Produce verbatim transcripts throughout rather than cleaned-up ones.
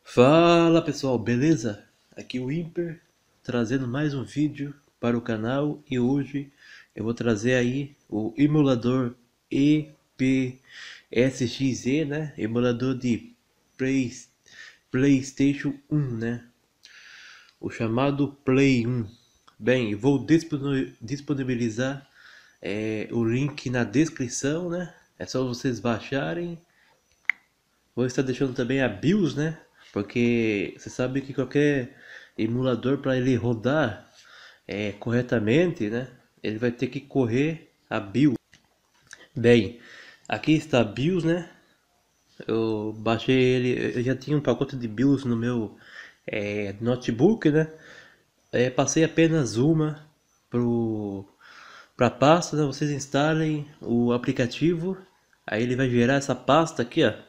Fala pessoal, beleza? Aqui é o Imper, trazendo mais um vídeo para o canal e hoje eu vou trazer aí o emulador E P S X E, né? Emulador de Play, PlayStation um, né? O chamado Play um. Bem, vou disponibilizar é, o link na descrição, né? É só vocês baixarem. Vou estar deixando também a BIOS, né? Porque você sabe que qualquer emulador para ele rodar é, corretamente, né? Ele vai ter que correr a BIOS. Bem, aqui está a BIOS, né? Eu baixei ele, eu já tinha um pacote de BIOS no meu é, notebook, né? É, passei apenas uma pro para pasta, né? Vocês instalem o aplicativo, aí ele vai gerar essa pasta aqui, ó.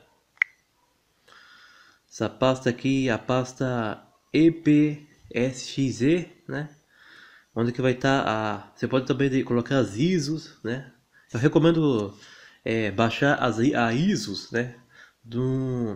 Essa pasta aqui, a pasta E P S X E, né? Onde que vai estar a... Você pode também colocar as I S Os, né? Eu recomendo é, baixar as, a I S Os, né? Do,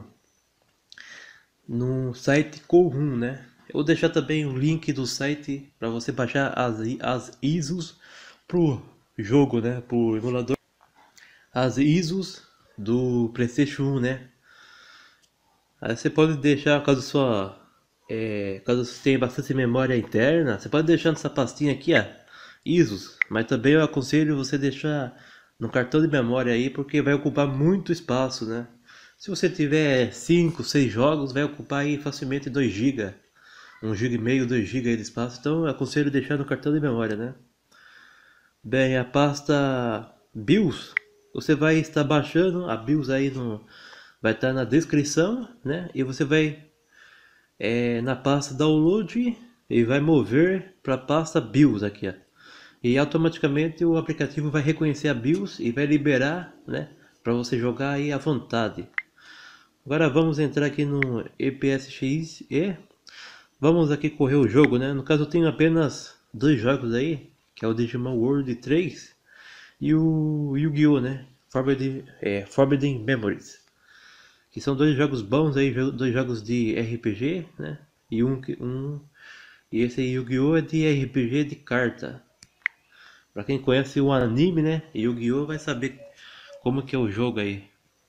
no site Cohun, né? Eu vou deixar também o link do site para você baixar as, as I S Os pro jogo, né? Pro emulador. As I S Os do PlayStation um, né? Aí você pode deixar, caso sua, é, caso você tenha bastante memória interna, você pode deixar nessa pastinha aqui, ó, I S Os. Mas também eu aconselho você deixar no cartão de memória aí, porque vai ocupar muito espaço, né? Se você tiver cinco, seis jogos, vai ocupar aí facilmente dois gigas, um giga e meio, dois gigas aí de espaço. Então eu aconselho deixar no cartão de memória, né? Bem, a pasta BIOS, você vai estar baixando a BIOS aí no, vai estar na descrição, né? E você vai é, na pasta download e vai mover para a pasta BIOS aqui, ó. E automaticamente o aplicativo vai reconhecer a BIOS e vai liberar, né, para você jogar aí à vontade. Agora vamos entrar aqui no E P S X e vamos aqui correr o jogo, né? No caso eu tenho apenas dois jogos aí, que é o Digimon World três e o Yu-Gi-Oh, né? Forbidden, é, Forbidden Memories. Que são dois jogos bons aí, dois jogos de R P G, né? E um, um e esse Yu-Gi-Oh é de R P G de carta. Pra quem conhece o anime, né? Yu-Gi-Oh vai saber como que é o jogo aí.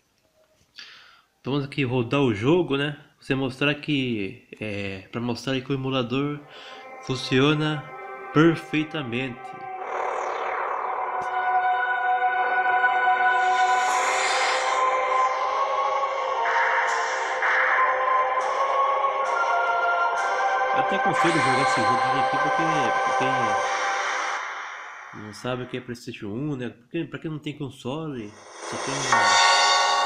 Vamos aqui rodar o jogo, né? Você mostrar que é para mostrar que o emulador funciona perfeitamente. Eu até aconselho jogar esse jogo aqui porque, porque não sabe o que é PlayStation um, né? Porque para quem não tem console, só tem um...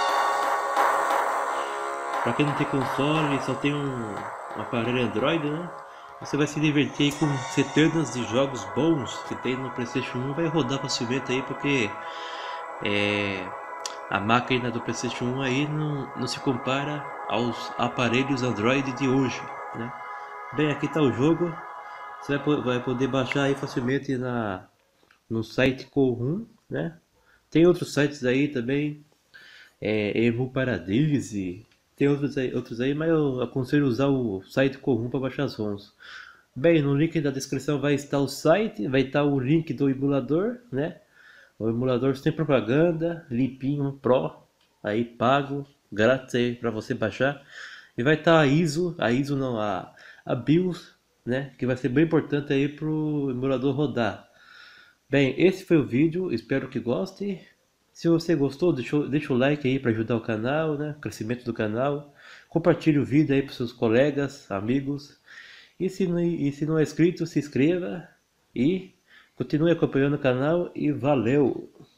Para quem não tem console, só tem um, um aparelho Android, né? Você vai se divertir aí com centenas de jogos bons que tem no PlayStation um, vai rodar facilmente aí porque é, a máquina do PlayStation um aí não, não se compara aos aparelhos Android de hoje, né? Bem, aqui está o jogo. Você vai, vai poder baixar aí facilmente na, no site Cohun, né? Tem outros sites aí também, é, Emu Paradise, tem outros aí, outros aí, mas eu aconselho usar o site Cohun para baixar as ROMs. Bem, no link da descrição vai estar o site, vai estar o link do emulador, né? O emulador sem propaganda, limpinho, pro, aí pago, grátis aí para você baixar. E vai estar a I S O, a I S O não, a, a BIOS, né? Que vai ser bem importante aí pro emulador rodar. Bem, esse foi o vídeo, espero que goste. Se você gostou, deixa, deixa o like aí para ajudar o canal, né? O crescimento do canal. Compartilhe o vídeo aí para seus colegas, amigos. E se, não, e se não é inscrito, se inscreva e continue acompanhando o canal e valeu!